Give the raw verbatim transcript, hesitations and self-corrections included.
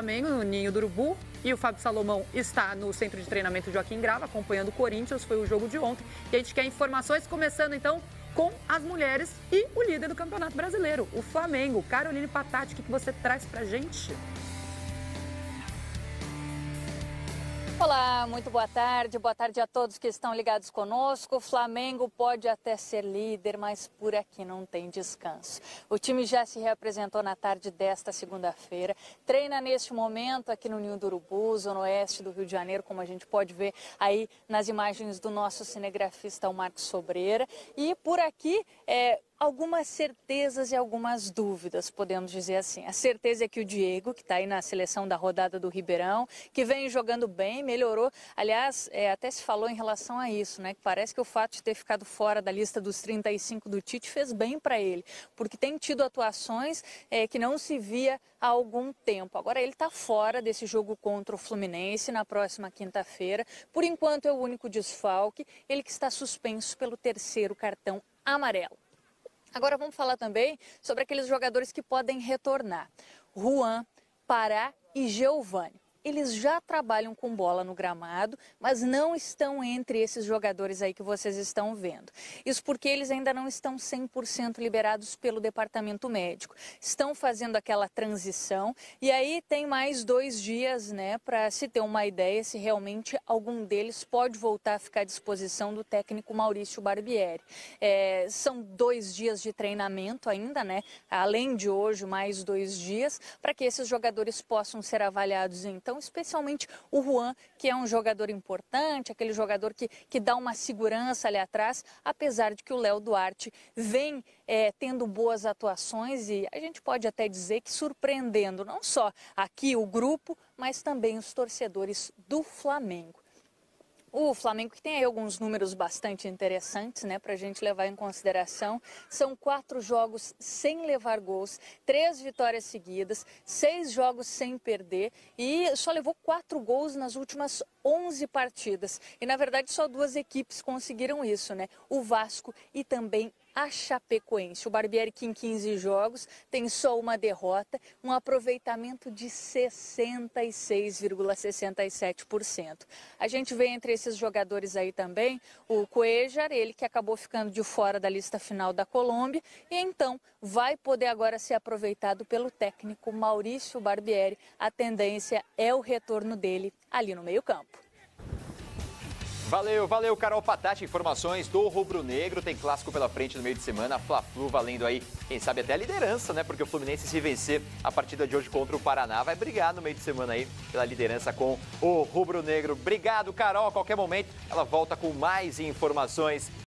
Flamengo, no Ninho do Urubu. E o Fábio Salomão está no centro de treinamento Joaquim Grava, acompanhando o Corinthians. Foi o jogo de ontem. E a gente quer informações, começando então com as mulheres e o líder do Campeonato Brasileiro, o Flamengo. Caroline Patati, o que você traz pra gente? Olá, muito boa tarde. Boa tarde a todos que estão ligados conosco. O Flamengo pode até ser líder, mas por aqui não tem descanso. O time já se reapresentou na tarde desta segunda-feira. Treina neste momento aqui no Ninho do Urubu, zona oeste do Rio de Janeiro, como a gente pode ver aí nas imagens do nosso cinegrafista, o Marcos Sobreira. E por aqui, é... algumas certezas e algumas dúvidas, podemos dizer assim. A certeza é que o Diego, que está aí na seleção da rodada do Ribeirão, que vem jogando bem, melhorou. Aliás, é, até se falou em relação a isso, né? Que parece que o fato de ter ficado fora da lista dos trinta e cinco do Tite fez bem para ele, porque tem tido atuações é, que não se via há algum tempo. Agora ele está fora desse jogo contra o Fluminense na próxima quinta-feira. Por enquanto é o único desfalque, ele que está suspenso pelo terceiro cartão amarelo. Agora vamos falar também sobre aqueles jogadores que podem retornar. Juan, Pará e Giovani. Eles já trabalham com bola no gramado, mas não estão entre esses jogadores aí que vocês estão vendo. Isso porque eles ainda não estão cem por cento liberados pelo departamento médico. Estão fazendo aquela transição e aí tem mais dois dias, né, para se ter uma ideia se realmente algum deles pode voltar a ficar à disposição do técnico Maurício Barbieri. É, são dois dias de treinamento ainda, né, além de hoje mais dois dias, para que esses jogadores possam ser avaliados então. Então, especialmente o Juan, que é um jogador importante, aquele jogador que, que dá uma segurança ali atrás, apesar de que o Léo Duarte vem é, tendo boas atuações e a gente pode até dizer que surpreendendo não só aqui o grupo, mas também os torcedores do Flamengo. O Flamengo, que tem aí alguns números bastante interessantes, né, para a gente levar em consideração, são quatro jogos sem levar gols, três vitórias seguidas, seis jogos sem perder e só levou quatro gols nas últimas onze partidas. E, na verdade, só duas equipes conseguiram isso, né, o Vasco e também a Chapecoense. O Barbieri, que em quinze jogos tem só uma derrota, um aproveitamento de sessenta e seis vírgula sessenta e sete por cento. A gente vê entre esses jogadores aí também o Cuéllar, ele que acabou ficando de fora da lista final da Colômbia e então vai poder agora ser aproveitado pelo técnico Maurício Barbieri. A tendência é o retorno dele ali no meio-campo. Valeu, valeu, Carol Patati. Informações do Rubro Negro. Tem clássico pela frente no meio de semana. Fla-Flu valendo aí, quem sabe até a liderança, né? Porque o Fluminense, se vencer a partida de hoje contra o Paraná, vai brigar no meio de semana aí pela liderança com o Rubro Negro. Obrigado, Carol. A qualquer momento ela volta com mais informações.